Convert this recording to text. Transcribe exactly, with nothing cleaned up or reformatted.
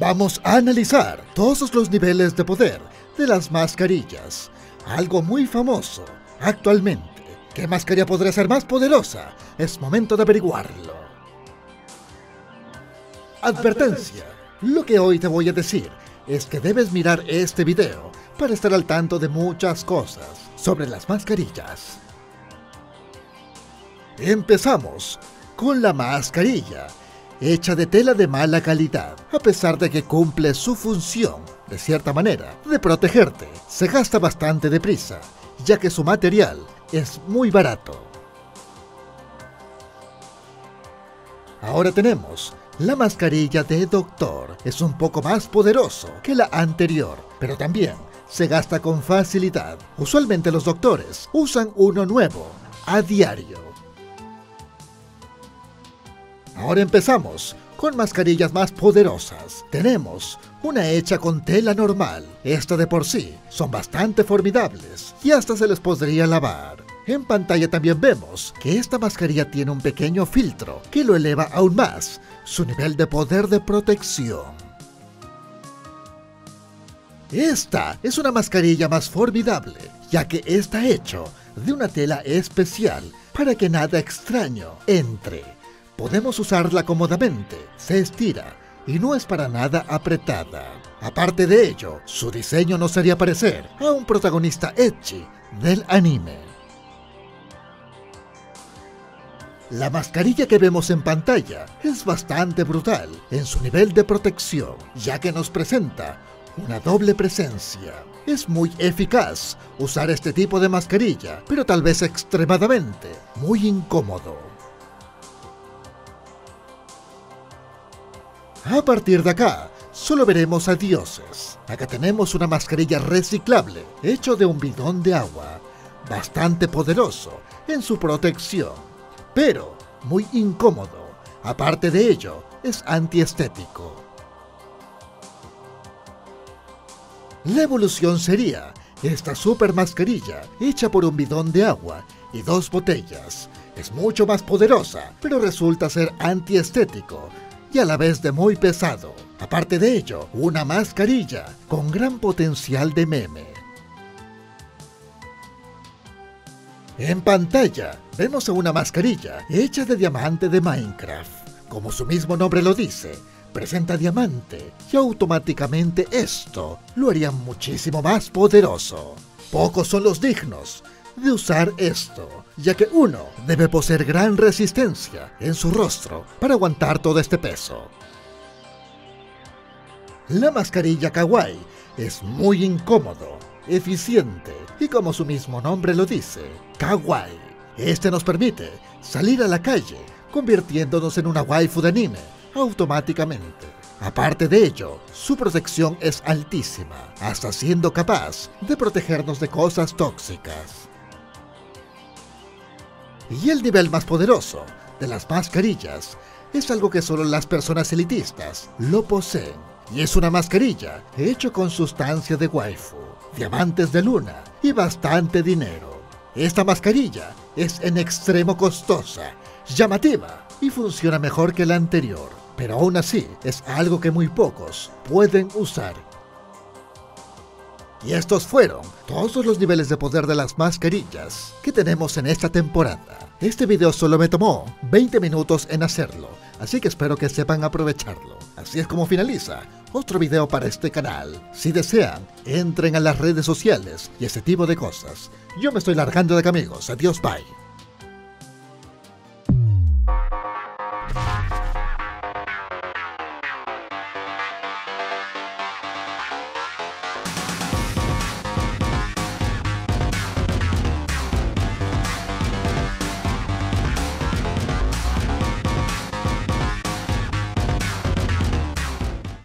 Vamos a analizar todos los niveles de poder de las mascarillas. Algo muy famoso actualmente. ¿Qué mascarilla podría ser más poderosa? Es momento de averiguarlo. Advertencia. Lo que hoy te voy a decir es que debes mirar este video para estar al tanto de muchas cosas sobre las mascarillas. Empezamos con la mascarilla, hecha de tela de mala calidad, a pesar de que cumple su función, de cierta manera, de protegerte. Se gasta bastante deprisa, ya que su material es muy barato. Ahora tenemos la mascarilla de doctor. Es un poco más poderoso que la anterior, pero también se gasta con facilidad. Usualmente los doctores usan uno nuevo a diario. Ahora empezamos con mascarillas más poderosas. Tenemos una hecha con tela normal. Esta de por sí son bastante formidables y hasta se les podría lavar. En pantalla también vemos que esta mascarilla tiene un pequeño filtro que lo eleva aún más su nivel de poder de protección. Esta es una mascarilla más formidable, ya que está hecho de una tela especial para que nada extraño entre. Podemos usarla cómodamente, se estira y no es para nada apretada. Aparte de ello, su diseño nos haría parecer a un protagonista ecchi del anime. La mascarilla que vemos en pantalla es bastante brutal en su nivel de protección, ya que nos presenta una doble presencia. Es muy eficaz usar este tipo de mascarilla, pero tal vez extremadamente muy incómodo. A partir de acá, solo veremos a dioses. Acá tenemos una mascarilla reciclable, hecho de un bidón de agua, bastante poderoso en su protección, pero muy incómodo. Aparte de ello, es antiestético. La evolución sería esta super mascarilla hecha por un bidón de agua y dos botellas. Es mucho más poderosa, pero resulta ser antiestético y a la vez de muy pesado. Aparte de ello, una mascarilla con gran potencial de meme. En pantalla vemos a una mascarilla hecha de diamante de Minecraft. Como su mismo nombre lo dice, presenta diamante y automáticamente esto lo haría muchísimo más poderoso. Pocos son los dignos de usar esto, ya que uno debe poseer gran resistencia en su rostro para aguantar todo este peso. La mascarilla kawaii es muy incómodo, eficiente y, como su mismo nombre lo dice, kawaii. Este nos permite salir a la calle convirtiéndonos en una waifu de anime automáticamente. Aparte de ello, su protección es altísima, hasta siendo capaz de protegernos de cosas tóxicas. Y el nivel más poderoso de las mascarillas es algo que solo las personas elitistas lo poseen. Y es una mascarilla hecha con sustancia de waifu, diamantes de luna y bastante dinero. Esta mascarilla es en extremo costosa, llamativa y funciona mejor que la anterior. Pero aún así es algo que muy pocos pueden usar. Y estos fueron todos los niveles de poder de las mascarillas que tenemos en esta temporada. Este video solo me tomó veinte minutos en hacerlo, así que espero que sepan aprovecharlo. Así es como finaliza otro video para este canal. Si desean, entren a las redes sociales y ese tipo de cosas. Yo me estoy largando de acá, amigos. Adiós, bye.